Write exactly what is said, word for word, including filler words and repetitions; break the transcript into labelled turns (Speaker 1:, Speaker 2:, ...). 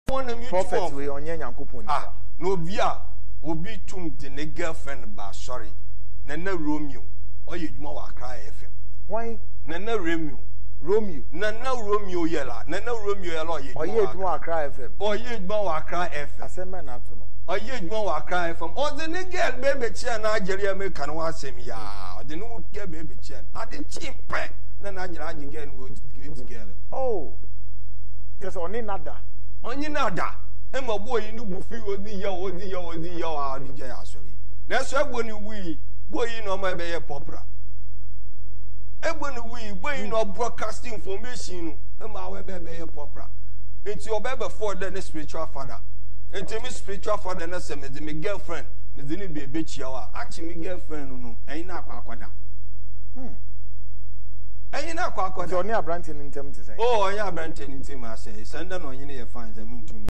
Speaker 1: prophet we onye Nyankopon
Speaker 2: ah no obi a obi tum de ne girlfriend ba sorry Nana Romeo oye djuma wa Accra F M
Speaker 1: why
Speaker 2: Nana Romeo
Speaker 1: Romeo
Speaker 2: Nana Romeo yela Nana Romeo yela oye djuma
Speaker 1: oye djuma wa Accra F M
Speaker 2: oye djuma wa Accra F M
Speaker 1: asema na to no
Speaker 2: oye djuma wa Accra F M o de ne girl baby chia na agere America no asem ya o de no girl baby chia ade chimpe na na agere age girl no great girl
Speaker 1: oh just oni nada
Speaker 2: onye nada e mo boy ni bufi odi ya odi ya odi ya wa di ya sorry na so egbo ni wi boy no ma be ye popra egbo ni wi boy no broadcast information no e ma we be be ye popra enti obebe for the spiritual father enti me spiritual father na se me me girlfriend me di ni be be chia wa achi me girlfriend no eyin na akwa akwada
Speaker 1: hmm
Speaker 2: eyin na akwa akwada
Speaker 1: so ni abrante ni ntem te say
Speaker 2: oh onye abrante ni ntem ase senda no onye ne ye fine za me